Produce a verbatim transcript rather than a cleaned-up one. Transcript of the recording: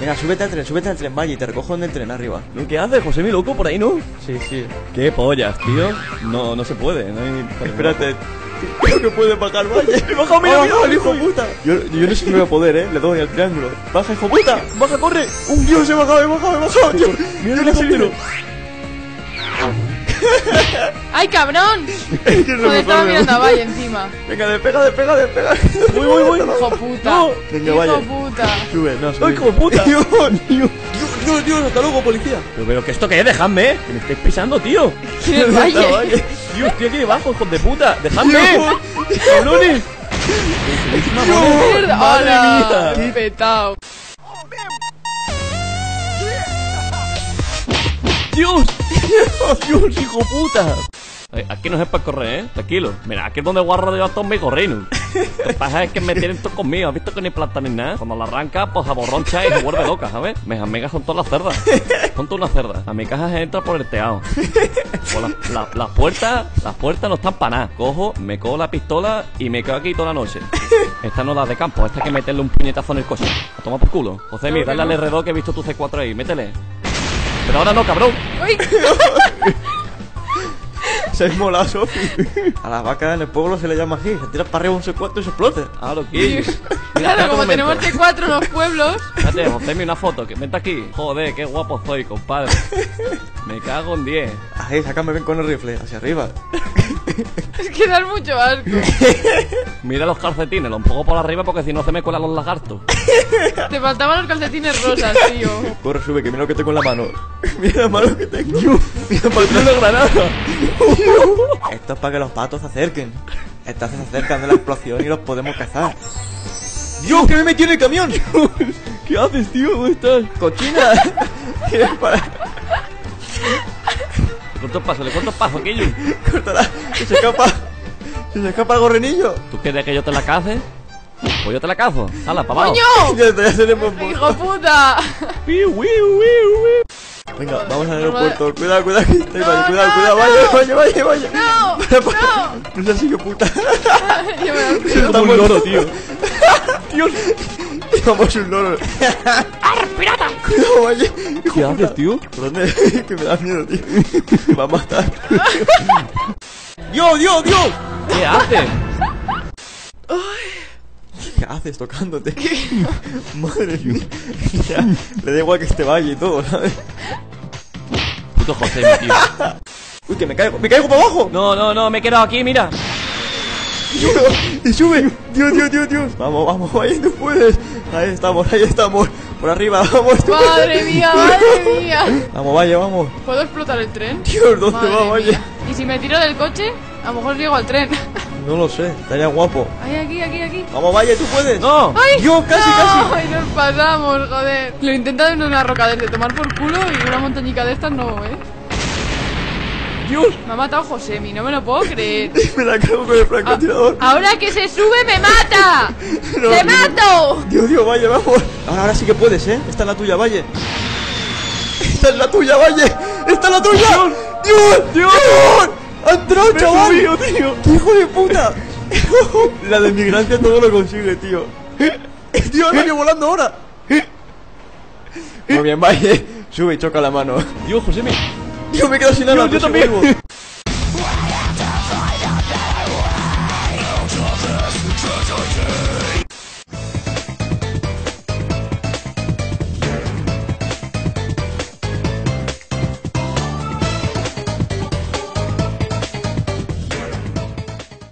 Venga, súbete al tren, súbete al tren, Valle, y te recojo en el tren arriba. ¿No? ¿Qué haces, José, mi loco, por ahí, no? Sí, sí. ¿Qué pollas, tío? No, no se puede, no hay... Espérate. Creo que puede bajar, Valle. ¡Me baja, mira, mira, el hijo puta! Yo, yo no sé si me voy a poder, eh. Le doy al triángulo. ¡Baja, hijo puta! ¡Baja, corre! ¡Un dios! ¡He bajado, he bajado, he bajado, tío! ¡Mira el helicóptero! ¡Ay, cabrón! Es que es lo Joder, estaba mejor de- mirando a Valle encima. Venga, despega, despega, despega. Voy, voy, voy. Hijo puta. No. Venga, Hijo Valle. puta. Sube, no, sube. ¡Ay, hijo de puta! Dios, Dios, Dios, Dios, hasta luego, policía. Pero, pero, ¿que esto qué es? Dejadme, ¿eh? Que me estáis pisando, tío. ¿Quién es Valle? Valle. Tío, estoy aquí debajo, hijos de puta. ¡Dejadme! Dios. ¡Cabrones! ¡Mierda! ¡Madre ¡Hala! mía! Petao. ¡Dios! ¡Dios, hijo puta! Ay, aquí no es para correr, ¿eh? Tranquilo. Mira, aquí es donde guarro yo a todos mis gorrinos. Lo que pasa es que me tienen todos conmigo. ¿Has visto que ni planta ni nada? Cuando la arranca, pues aborroncha y se vuelve loca, ¿sabes? Mis amigas son todas las cerdas. Son todas las cerdas. A mi caja se entra por el teado. Pues la- la- las puertas, las puertas no están para nada. Cojo, me cojo la pistola y me quedo aquí toda la noche. Esta no es la de campo, esta hay que meterle un puñetazo en el coche. A tomar por culo. José, mira, dale al R dos que he visto tu C cuatro ahí, métele. Pero ahora no, cabrón. ¡Uy! Se es mola, Sofi. A las vacas en el pueblo se le llama así. Se tiras para arriba un C cuatro y se explota. Ah, lo que. Claro, como tenemos C cuatro en los pueblos. Fíjate, José, una foto, que vente aquí. Joder, qué guapo soy, compadre. Me cago en diez. Ahí, sácame bien con el rifle, hacia arriba. Es que das mucho asco. Mira los calcetines, los pongo por arriba porque si no se me cuelan los lagartos. Te faltaban los calcetines rosas, tío. Corre, sube, que mira lo que tengo en la mano. Mira la mano que tengo. Mira para ¡Tiene una granada! Esto es para que los patos se acerquen. Estos se acercan de la explosión y los podemos cazar. ¡Dios, que me metí en el camión! ¿Qué haces, tío? ¿Dónde estás? ¡Cochina! ¿Quieres para...? ¿Cuántos pasos? ¿Le cuántos pasos, aquello? ¡Córtala! ¡Que se escapa! ¡Se se escapa el gorrenillo! ¿Tú quieres que yo te la cace? Pues yo te la cazo. ¡Hala, para abajo! ¡Coño! Ya está, ya tenemos... ¡Hijo puta! ¡Piu, wiu, wiu, wiu! Venga, vamos al aeropuerto. Cuidado, cuidado, que estoy, No, vaya, cuidado, no, cuidado, no. vaya, vaya, vaya, vaya. ¡No! Para, para. ¡No! No seas hijo puta. Yo me lo Soy pido. como un loro, tío. Dios. Vamos un loro. pirata! Cuidado, vaya. Hijo ¿Qué puta. haces, tío? ¿Por dónde? Que me da miedo, tío. Me va a matar. ¡Dios, Dios, Dios! ¿Qué haces? ¿Qué haces tocándote? Madre mía. Ya, le da igual que este valle y todo, ¿sabes? Puto José, mi tío. Uy, que me caigo, me caigo para abajo. No, no, no, me he quedado aquí, mira. Dios, y sube. Dios, Dios, Dios, Dios. Vamos, vamos, vaya, tú puedes. Ahí estamos, ahí estamos. Por arriba, vamos, tú ¡Madre puedes. mía, madre mía! Vamos, vaya, vamos. ¿Puedo explotar el tren? Dios, ¿dónde Madre va, mía. vaya? ¿Y si me tiro del coche? A lo mejor llego al tren. No lo sé, estaría guapo. Ay, aquí, aquí, aquí. Vamos, vaya, tú puedes. ¡No! ¡Ay! Dios, casi, no, casi. ¡Ay, nos pasamos, joder! Lo he intentado en una roca desde tomar por culo y una montañica de estas no, ¿eh? ¡Dios! Me ha matado Josemi, no me lo puedo creer. Me la cago con el francotirador. Ah, ahora que se sube, ¡me mata! No, ¡Te Dios. mato! Dios, Dios, vaya, vamos. Ahora, ahora sí que puedes, ¿eh? Esta es la tuya, Valle. Esta es la tuya, Valle. Esta es la tuya. Dios, Dios, Dios. ¡Ha entrado, ¡Me he chaval! subido, tío! ¡Qué hijo de puta! La de migrancia todo lo consigue, tío. Dios, salió volando ahora. Muy bien, Valle. Sube y choca la mano. Dios, José, mi... Dios, me quedo sin nada. Dios, yo pero si también. vuelvo.